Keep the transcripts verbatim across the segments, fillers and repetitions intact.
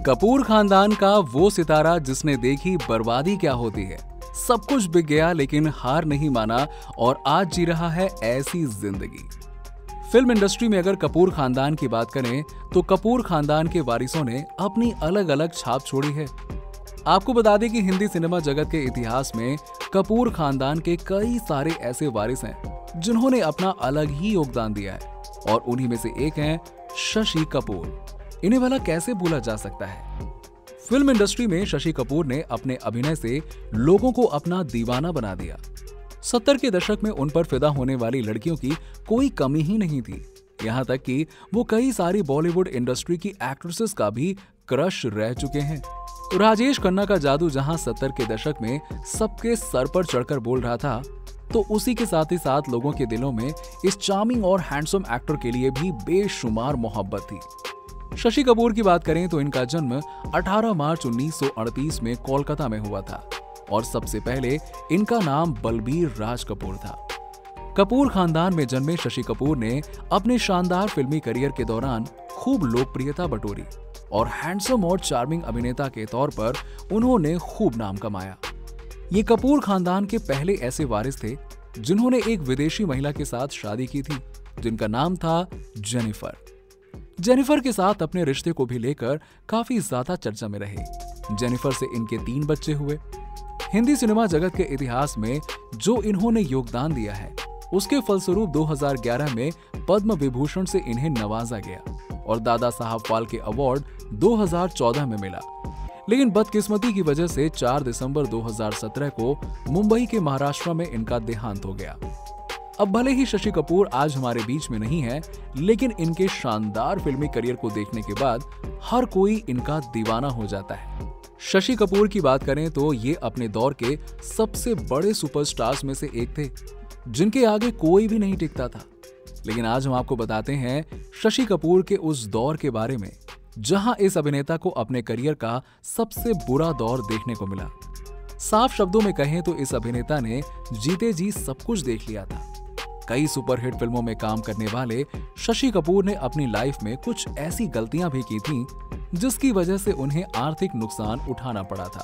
कपूर खानदान का वो सितारा जिसने देखी बर्बादी क्या होती है। सब कुछ बिक गया लेकिन हार नहीं माना और आज जी रहा है ऐसी जिंदगी। फिल्म इंडस्ट्री में अगर कपूर खानदान की बात करें तो कपूर खानदान के वारिसों ने अपनी अलग अलग छाप छोड़ी है। आपको बता दें कि हिंदी सिनेमा जगत के इतिहास में कपूर खानदान के कई सारे ऐसे वारिस हैं जिन्होंने अपना अलग ही योगदान दिया है और उन्हीं में से एक हैं शशि कपूर। इन्हें भला कैसे भूला जा सकता है। फिल्म इंडस्ट्री में शशि कपूर ने अपने अभिनय से लोगों को अपना दीवाना बना दिया। सत्तर के दशक में उन पर फिदा होने वाली लड़कियों की कोई कमी ही नहीं थी। यहाँ तक कि वो कई सारी बॉलीवुड इंडस्ट्री की एक्ट्रेसेस का भी क्रश रह चुके हैं। राजेश खन्ना का जादू जहां सत्तर के दशक में सबके सर पर चढ़कर बोल रहा था, तो उसी के साथ ही साथ लोगों के दिलों में इस चार्मिंग और हैंडसम एक्टर के लिए भी बेशुमार मोहब्बत थी। शशि कपूर की बात करें तो इनका जन्म अठारह मार्च उन्नीस सौ अड़तीस में कोलकाता में हुआ था और सबसे पहले इनका नाम बलबीर राज कपूर था। कपूर खानदान में जन्मे शशि कपूर ने अपने शानदार फिल्मी करियर के दौरान खूब लोकप्रियता बटोरी और हैंडसम और चार्मिंग अभिनेता के तौर पर उन्होंने खूब नाम कमाया। ये कपूर खानदान के पहले ऐसे वारिस थे जिन्होंने एक विदेशी महिला के साथ शादी की थी जिनका नाम था जेनिफर। जेनिफर के साथ अपने रिश्ते को भी लेकर काफी ज्यादा चर्चा में रहे। जेनिफर से इनके तीन बच्चे हुए। हिंदी सिनेमा जगत के इतिहास में जो इन्होंने योगदान दिया है उसके फलस्वरूप दो हज़ार ग्यारह में पद्म विभूषण से इन्हें नवाजा गया और दादा साहब फाल्के अवार्ड दो हज़ार चौदह में मिला। लेकिन बदकिस्मती की वजह से चार दिसंबर दो हज़ार सत्रह को मुंबई के महाराष्ट्र में इनका देहांत हो गया। अब भले ही शशि कपूर आज हमारे बीच में नहीं है, लेकिन इनके शानदार फिल्मी करियर को देखने के बाद हर कोई इनका दीवाना हो जाता है। शशि कपूर की बात करें तो ये अपने दौर के सबसे बड़े सुपरस्टार्स में से एक थे जिनके आगे कोई भी नहीं टिकता था। लेकिन आज हम आपको बताते हैं शशि कपूर के उस दौर के बारे में जहां इस अभिनेता को अपने करियर का सबसे बुरा दौर देखने को मिला। साफ शब्दों में कहें तो इस अभिनेता ने जीते जी सब कुछ देख लिया था। कई सुपरहिट फिल्मों में काम करने वाले शशि कपूर ने अपनी लाइफ में कुछ ऐसी गलतियां भी की थीं जिसकी वजह से उन्हें आर्थिक नुकसान उठाना पड़ा था।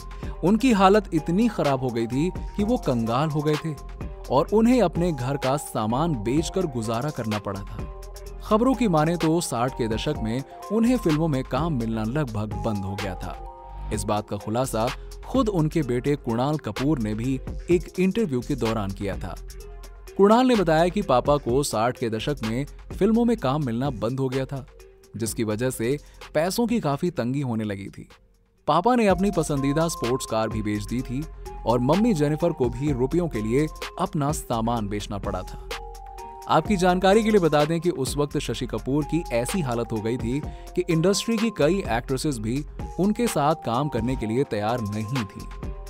उनकी हालत इतनी खराब हो गई थी कि वो कंगाल हो गए थे और उन्हें अपने घर का सामान बेचकर गुजारा करना पड़ा था। खबरों की माने तो साठ के दशक में उन्हें फिल्मों में काम मिलना लगभग बंद हो गया था। इस बात का खुलासा खुद उनके बेटे कुणाल कपूर ने भी एक इंटरव्यू के दौरान किया था। कुणाल ने बताया कि पापा को साठ के दशक में फिल्मों में काम मिलना बंद हो गया था, जिसकी वजह से पैसों की काफी तंगी होने लगी थी। पापा ने अपनी पसंदीदा स्पोर्ट्स कार भी बेच दी थी और मम्मी जेनिफर को भी रुपयों के लिए अपना सामान बेचना पड़ा था। आपकी जानकारी के लिए बता दें कि उस वक्त शशि कपूर की ऐसी हालत हो गई थी कि इंडस्ट्री की कई एक्ट्रेसेस भी उनके साथ काम करने के लिए तैयार नहीं थी।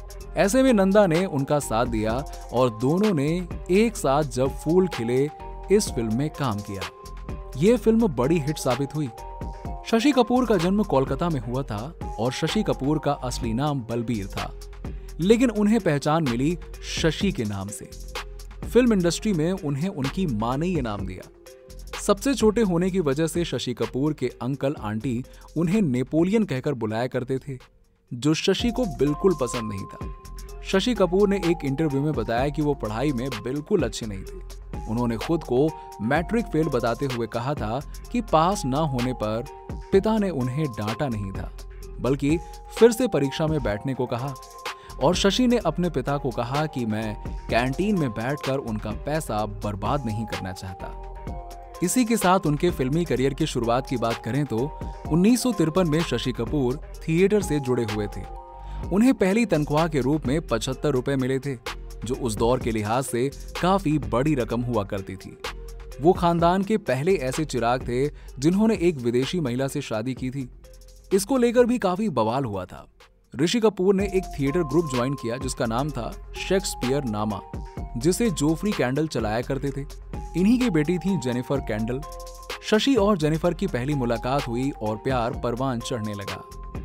ऐसे में नंदा ने उनका साथ दिया और दोनों ने एक साथ जब फूल खिले इस फिल्म में काम किया। यह फिल्म बड़ी हिट साबित हुई। शशि कपूर का जन्म कोलकाता में हुआ था और शशि कपूर का असली नाम बलबीर था, लेकिन उन्हें पहचान मिली शशि के नाम से। फिल्म इंडस्ट्री में उन्हें उनकी मां ने ये नाम दिया। सबसे छोटे होने की वजह से शशि कपूर के अंकल आंटी उन्हें नेपोलियन कहकर बुलाया करते थे, जो शशि को बिल्कुल पसंद नहीं था। शशि कपूर ने एक इंटरव्यू में बताया कि वो पढ़ाई में बिल्कुल अच्छे नहीं थे। उन्होंने खुद को मैट्रिक फेल बताते हुए कहा था कि पास ना होने पर पिता ने उन्हें डांटा नहीं था, बल्कि फिर से परीक्षा में बैठने को कहा। और शशि ने अपने पिता को कहा कि मैं कैंटीन में बैठकर उनका पैसा बर्बाद नहीं करना चाहता। इसी के साथ उनके फिल्मी करियर की शुरुआत की बात करें तो उन्नीस सौ तिरपन में शशि कपूर थिएटर से जुड़े हुए थे। उन्हें पहली तनख्वाह के रूप में पचहत्तर रुपए मिले थे, जो उस दौर के लिहाज से काफी बड़ी रकम हुआ करती थी। वो खानदान के पहले ऐसे चिराग थे जिन्होंने एक विदेशी महिला से शादी की थी। इसको लेकर भी काफी बवाल हुआ था। ऋषि कपूर ने एक थिएटर ग्रुप ज्वाइन किया जिसका नाम था शेक्सपियर नामा, जिसे जोफ्री कैंडल चलाया करते थे। इन्हीं की बेटी थी जेनिफर कैंडल। शशि और जेनिफर की पहली मुलाकात हुई और प्यार परवान चढ़ने लगा।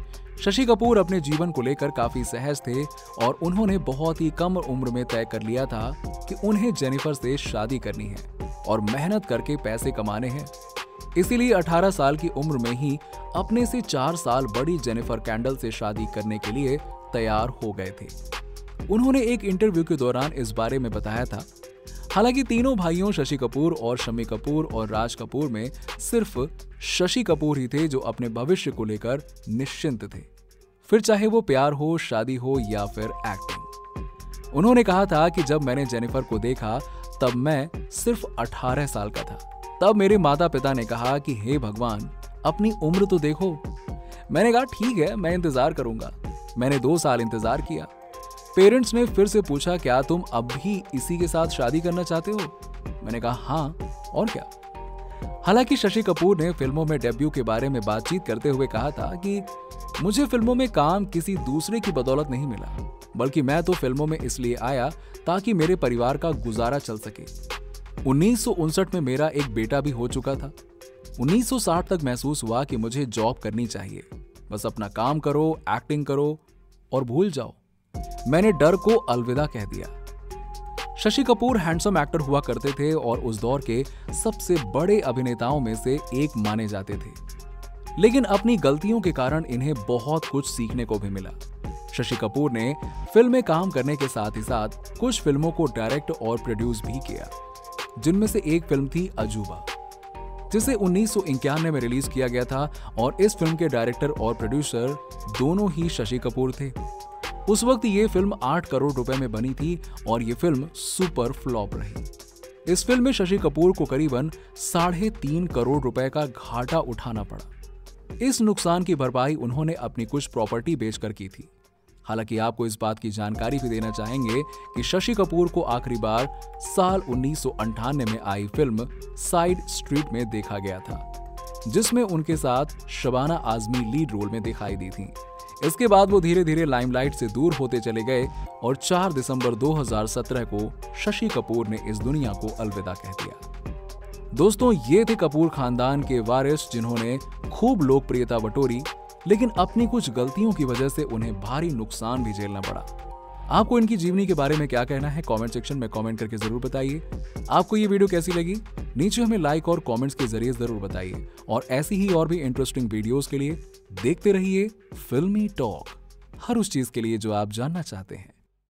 शशि कपूर अपने जीवन को लेकर काफी सहज थे और उन्होंने बहुत ही कम उम्र में तय कर लिया था कि उन्हें जेनिफर से शादी करनी है और मेहनत करके पैसे कमाने हैं। इसीलिए अठारह साल की उम्र में ही अपने से चार साल बड़ी जेनिफर कैंडल से शादी करने के लिए तैयार हो गए थे। उन्होंने एक इंटरव्यू के दौरान इस बारे में बताया था। हालांकि तीनों भाइयों शशि कपूर और शम्मी कपूर और राज कपूर में सिर्फ शशि कपूर ही थे जो अपने भविष्य को लेकर निश्चिंत थे, फिर चाहे वो प्यार हो, शादी हो या फिर एक्टिंग। उन्होंने कहा था कि जब मैंने जेनिफर को देखा तब मैं सिर्फ अठारह साल का था। तब मेरे माता पिता ने कहा कि हे भगवान, अपनी उम्र तो देखो। मैंने कहा ठीक है, मैं इंतजार करूंगा। मैंने दो साल इंतजार किया। पेरेंट्स ने फिर से पूछा क्या तुम अब भी इसी के साथ शादी करना चाहते हो? मैंने कहा हाँ, और क्या। हालांकि शशि कपूर ने फिल्मों में डेब्यू के बारे में बातचीत करते हुए कहा था कि मुझे फिल्मों में काम किसी दूसरे की बदौलत नहीं मिला, बल्कि मैं तो फिल्मों में इसलिए आया ताकि मेरे परिवार का गुजारा चल सके। उन्नीस सौ उनसठ में मेरा एक बेटा भी हो चुका था। उन्नीस सौ साठ तक महसूस हुआ कि मुझे जॉब करनी चाहिए, बस अपना काम करो, एक्टिंग करो और भूल जाओ। मैंने डर को अलविदा कह दिया। शशि कपूर हैंडसम एक्टर हुआ करते थे और उस दौर के सबसे बड़े अभिनेताओं में से एक माने जाते थे, लेकिन अपनी गलतियों के कारण इन्हें बहुत कुछ सीखने को भी मिला। शशि कपूर ने फिल्म में काम करने के साथ ही साथ कुछ फिल्मों को डायरेक्ट और प्रोड्यूस भी किया, जिनमें से एक फिल्म थी अजूबा, जिसे उन्नीस सौ इक्यानवे में रिलीज किया गया था और इस फिल्म के डायरेक्टर और प्रोड्यूसर दोनों ही शशि कपूर थे। उस वक्त ये फिल्म आठ करोड़ रुपए में बनी थी और ये फिल्म सुपर फ्लॉप रही। इस फिल्म में शशि कपूर को करीबन साढ़े तीन करोड़ रुपए का घाटा उठाना पड़ा। इस नुकसान की भरपाई उन्होंने अपनी कुछ प्रॉपर्टी बेचकर की थी। हालांकि आपको इस बात की जानकारी भी देना चाहेंगे कि शशि कपूर को आखिरी बार साल उन्नीस सौ अंठानवे में आई फिल्म साइड स्ट्रीट में देखा गया था, जिसमें उनके साथ शबाना आजमी लीड रोल में दिखाई दी थी। इसके बाद वो धीरे धीरे लाइमलाइट से दूर होते चले गए और चार दिसंबर दो हज़ार सत्रह को शशि कपूर ने इस दुनिया को अलविदा कह दिया। दोस्तों, ये थे कपूर खानदान के वारिस जिन्होंने खूब लोकप्रियता बटोरी, लेकिन अपनी कुछ गलतियों की वजह से उन्हें भारी नुकसान भी झेलना पड़ा। आपको इनकी जीवनी के बारे में क्या कहना है? कमेंट सेक्शन में कमेंट करके जरूर बताइए। आपको ये वीडियो कैसी लगी? नीचे हमें लाइक और कमेंट्स के जरिए जरूर बताइए और ऐसी ही और भी इंटरेस्टिंग वीडियोस के लिए देखते रहिए फिल्मी टॉक, हर उस चीज के लिए जो आप जानना चाहते हैं।